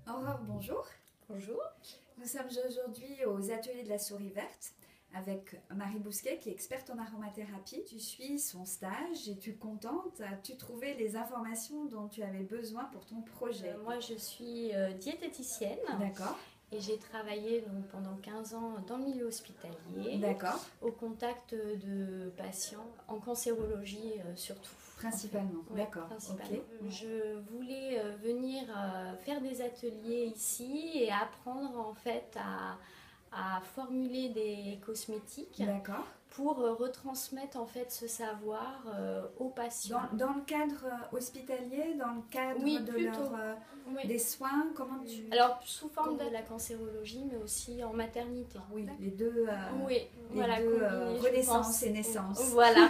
Aurore, bonjour. Bonjour. Nous sommes aujourd'hui aux ateliers de la Souris Verte avec Marie Bousquet qui est experte en aromathérapie. Tu suis son stage et tu es contente. As-tu trouvé les informations dont tu avais besoin pour ton projet? Moi, je suis diététicienne. D'accord. Et j'ai travaillé donc, pendant 15 ans dans le milieu hospitalier. D'accord. Au contact de patients, en cancérologie surtout. Principalement, en fait. d'accord. Principalement. Okay. Je voulais venir faire des ateliers ici et apprendre en fait à formuler des cosmétiques. D'accord. Pour retransmettre en fait ce savoir aux patients. Dans le cadre hospitalier, dans le cadre de des soins, comment tu... Alors sous forme de la cancérologie, mais aussi en maternité. Oui, les deux, voilà, renaissance et naissance. Voilà.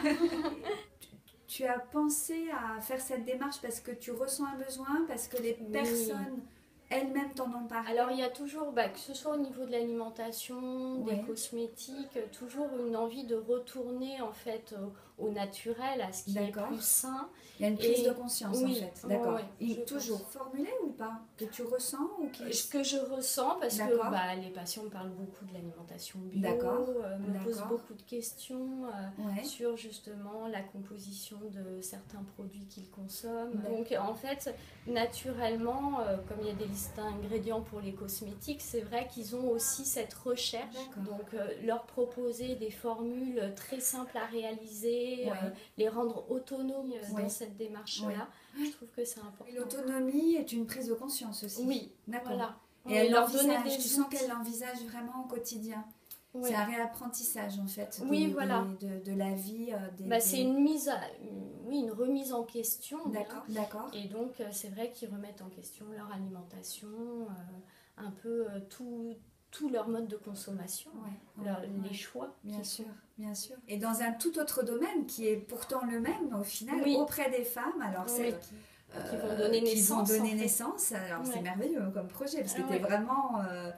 Tu as pensé à faire cette démarche parce que tu ressens un besoin, parce que les personnes elles-mêmes t'en ont parlé? Alors il y a toujours, que ce soit au niveau de l'alimentation, des cosmétiques, toujours une envie de retourner en fait au naturel, à ce qui est plus sain. Il y a une prise de conscience en fait, d'accord. Toujours formulée ou pas? Que tu ressens ou Ce que je ressens, parce que les patients me parlent beaucoup de l'alimentation bio, me posent beaucoup de questions sur justement la composition de certains produits qu'ils consomment. Donc en fait, naturellement, comme il y a des listes d'ingrédients pour les cosmétiques, c'est vrai qu'ils ont aussi cette recherche. Donc leur proposer des formules très simples à réaliser, les rendre autonomes dans cette démarche-là, je trouve que c'est important. L'autonomie est une prise de conscience aussi. Oui, d'accord. Voilà. Et elle l'envisage, tu sens qu'elle l'envisage vraiment au quotidien. Oui. C'est un réapprentissage en fait de la vie. C'est une remise en question. D'accord. Et donc c'est vrai qu'ils remettent en question leur alimentation, un peu tout leur mode de consommation, les choix. Bien sûr. Et dans un tout autre domaine qui est pourtant le même au final, auprès des femmes, alors celles qui vont donner naissance. Alors c'est merveilleux comme projet parce que tu es vraiment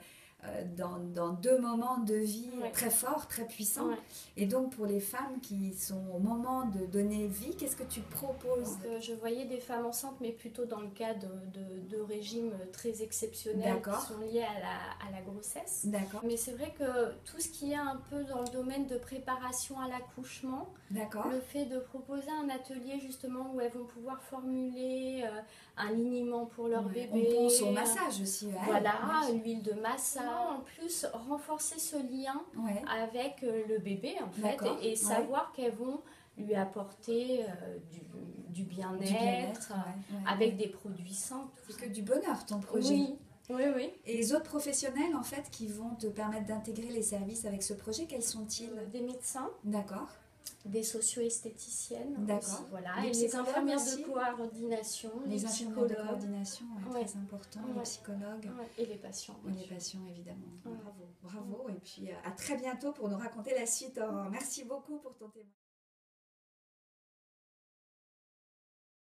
dans deux moments de vie très forts, très puissants. Et donc pour les femmes qui sont au moment de donner vie, qu'est-ce que tu proposes? Je voyais des femmes enceintes, mais plutôt dans le cadre de régimes très exceptionnels qui sont liés à la grossesse. Mais c'est vrai que tout ce qui est un peu dans le domaine de préparation à l'accouchement, le fait de proposer un atelier justement où elles vont pouvoir formuler un liniment pour leur bébé. On pense au massage aussi. L'huile de massage. En plus, renforcer ce lien avec le bébé en fait et savoir qu'elles vont lui apporter du bien-être avec des produits sains. C'est que du bonheur ton projet. Oui. Et les autres professionnels en fait qui vont te permettre d'intégrer les services avec ce projet, quels sont-ils? Des médecins. D'accord. Des socio-esthéticiennes. D'accord. Et les infirmières de coordination. Les infirmières de coordination, très important. Les psychologues. Et les patients. Et les patients évidemment. Bravo. Et puis à très bientôt pour nous raconter la suite, Aurore. Merci beaucoup pour ton témoignage.